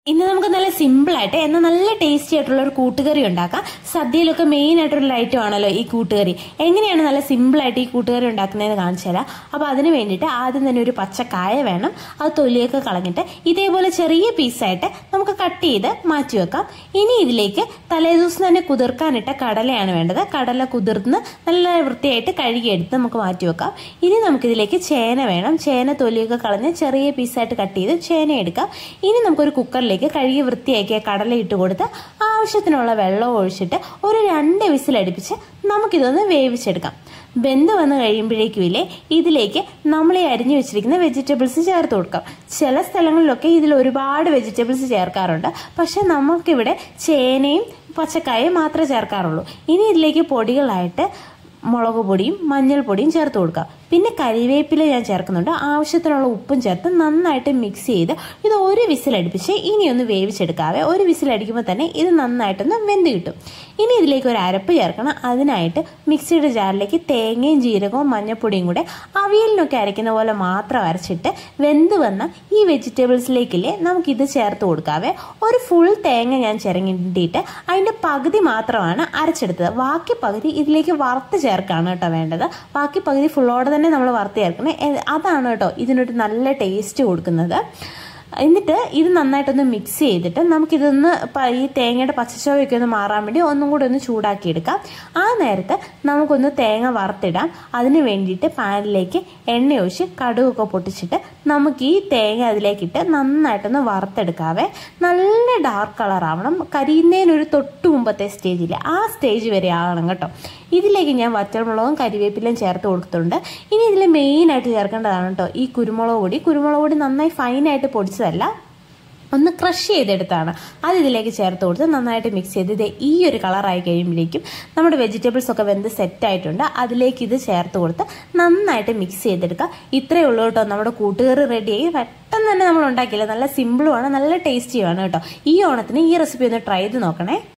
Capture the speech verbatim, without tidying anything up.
ഇന്ന് നമുക്ക് നല്ല സിമ്പിൾ ആയിട്ട് എന്നാൽ നല്ല ടേസ്റ്റി ആയിട്ടുള്ള ഒരു കൂട്ടുകറി ഉണ്ടാക്കാം. സദ്യയിലൊക്കെ മെയിൻ ആയിട്ടുള്ള ഐറ്റം ആണല്ലോ ഈ കൂട്ടുകറി. എങ്ങനെയാണ് നല്ല സിമ്പിൾ ആയിട്ട് ഈ കൂട്ടുകറി ഉണ്ടാക്കുന്നതെന്ന് കാണിച്ചു തരാം. അപ്പോൾ അതിന് വേണ്ടിയിട്ട് ആദ്യം തന്നെ ഒരു പച്ചക്കായ വേണം. അത് തൊലിയൊക്കെ കളഞ്ഞിട്ട് ഇതേപോലെ ചെറിയ പീസായിട്ട് നമുക്ക് കട്ട് ചെയ്ത് മാറ്റി വെക്കാം. ഇനി ഇതിലേക്ക് തലേദിവസം തന്നെ കുതിർക്കാനിട്ട കടലയാണ് വേണ്ടത്. കടല കുതിർന്ന് നല്ല വൃത്തിയായിട്ട് കഴുകിയെടുത്ത് നമുക്ക് മാറ്റി വെക്കാം. ഇനി നമുക്കിതിലേക്ക് ചേന വേണം. ചേന തൊലിയൊക്കെ കളഞ്ഞ് ചെറിയ പീസായിട്ട് കട്ട് ചെയ്ത് ചേന എടുക്കാം. ഇനി നമുക്കൊരു കുക്കറിലേക്ക് കഴുകി വൃത്തിയാക്കിയ കടല ഇട്ട് കൊടുത്ത് ആവശ്യത്തിനുള്ള വെള്ളം ഒഴിച്ചിട്ട് ഒരു രണ്ട് വിസിലടുപ്പിച്ച് നമുക്കിതൊന്ന് വേവിച്ചെടുക്കാം. വെന്ത് വന്ന് കഴിയുമ്പോഴേക്കും ഇല്ലേ ഇതിലേക്ക് നമ്മൾ ഈ അരിഞ്ഞു വെച്ചിരിക്കുന്ന വെജിറ്റബിൾസ് ചേർത്ത് കൊടുക്കാം. ചില സ്ഥലങ്ങളിലൊക്കെ ഇതിൽ ഒരുപാട് വെജിറ്റബിൾസ് ചേർക്കാറുണ്ട്. പക്ഷെ നമുക്കിവിടെ ചേനയും പച്ചക്കായയും മാത്രമേ ചേർക്കാറുള്ളൂ. ഇനി ഇതിലേക്ക് പൊടികളായിട്ട് മുളക് പൊടിയും മഞ്ഞൾപ്പൊടിയും ചേർത്ത് കൊടുക്കുക. പിന്നെ കരിവേപ്പില ഞാൻ ചേർക്കുന്നുണ്ട്. ആവശ്യത്തിനുള്ള ഉപ്പും ചേർത്ത് നന്നായിട്ട് മിക്സ് ചെയ്ത് ഇത് ഒരു വിസിലടുപ്പിച്ച് ഇനി ഒന്ന് വേവിച്ചെടുക്കാവേ. ഒരു വിസിലടിക്കുമ്പോൾ തന്നെ ഇത് നന്നായിട്ടൊന്ന് വെന്ത് കിട്ടും. ഇനി ഇതിലേക്ക് ഒരു അരപ്പ് ചേർക്കണം. അതിനായിട്ട് മിക്സിയുടെ ജാറിലേക്ക് തേങ്ങയും ജീരകവും മഞ്ഞൾപ്പൊടിയും കൂടെ അവിയലിനൊക്കെ അരയ്ക്കുന്ന പോലെ മാത്രം അരച്ചിട്ട് വെന്ത് വന്ന ഈ വെജിറ്റബിൾസിലേക്കില്ലേ നമുക്കിത് ചേർത്ത് കൊടുക്കാവേ. ഒരു ഫുൾ തേങ്ങ ഞാൻ ചിരങ്ങിണ്ടിട്ട് അതിൻ്റെ പകുതി മാത്രമാണ് അരച്ചെടുത്തത്. ബാക്കി പകുതി ഇതിലേക്ക് വറുത്ത് ചേർക്കാണ് കേട്ടോ വേണ്ടത്. ബാക്കി പകുതി ഫുള്ളോടെ തന്നെ നമ്മൾ വറുത്ത് ചേർക്കണേ. അതാണ് കേട്ടോ ഇതിനൊരു നല്ല ടേസ്റ്റ് കൊടുക്കുന്നത്. എന്നിട്ട് ഇത് നന്നായിട്ടൊന്ന് മിക്സ് ചെയ്തിട്ട് നമുക്കിതൊന്ന് ഈ തേങ്ങയുടെ പച്ചച്ചോവയൊക്കെ ഒന്ന് മാറാൻ വേണ്ടി ഒന്നും കൂടി ഒന്ന് ചൂടാക്കിയെടുക്കാം. ആ നേരത്ത് നമുക്കൊന്ന് തേങ്ങ വറുത്തിടാം. അതിന് വേണ്ടിയിട്ട് പാനിലേക്ക് എണ്ണ ഒഴിച്ച് കടുകൊക്കെ പൊട്ടിച്ചിട്ട് നമുക്ക് ഈ തേങ്ങ അതിലേക്കിട്ട് നന്നായിട്ടൊന്ന് വറുത്തെടുക്കാവേ. നല്ല ഡാർക്ക് കളറാവണം. കരിയുന്നതിനൊരു തൊട്ട് മുമ്പത്തെ സ്റ്റേജിൽ ആ സ്റ്റേജ് വരെ ആകണം കേട്ടോ. ഇതിലേക്ക് ഞാൻ വറ്റൽമുളകും കരിവേപ്പിലയും ചേർത്ത് കൊടുത്തിട്ടുണ്ട്. ഇനി ഇതിൽ മെയിനായിട്ട് ചേർക്കേണ്ടതാണ് കേട്ടോ ഈ കുരുമുളക് പൊടി. കുരുമുളക് പൊടി നന്നായി ഫൈനായിട്ട് പൊടിച്ചതല്ല, ഒന്ന് ക്രഷ് ചെയ്തെടുത്താണ്. അത് ഇതിലേക്ക് ചേർത്ത് കൊടുത്ത് നന്നായിട്ട് മിക്സ് ചെയ്ത് ഇത് ഈ ഒരു കളറായി കഴിയുമ്പോഴേക്കും നമ്മുടെ വെജിറ്റബിൾസ് ഒക്കെ വെന്ത് സെറ്റായിട്ടുണ്ട്. അതിലേക്ക് ഇത് ചേർത്ത് കൊടുത്ത് നന്നായിട്ട് മിക്സ് ചെയ്തെടുക്കുക. ഇത്രയേ ഉള്ളൂ കേട്ടോ. നമ്മുടെ കൂട്ടുകറി റെഡിയായി. പെട്ടെന്ന് തന്നെ നമ്മൾ ഉണ്ടാക്കിയില്ല. നല്ല സിമ്പിളുമാണ്, നല്ല ടേസ്റ്റിയുമാണ് കേട്ടോ. ഈ ഓണത്തിന് ഈ റെസിപ്പി ഒന്ന് ട്രൈ ചെയ്ത് നോക്കണേ.